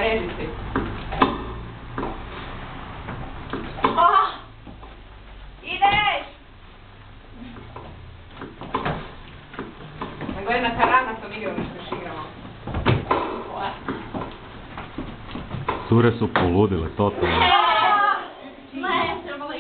Leži si. Ideš! Nego jedna karana sam igrao nešto još igramo. Cure su poludile, totalno.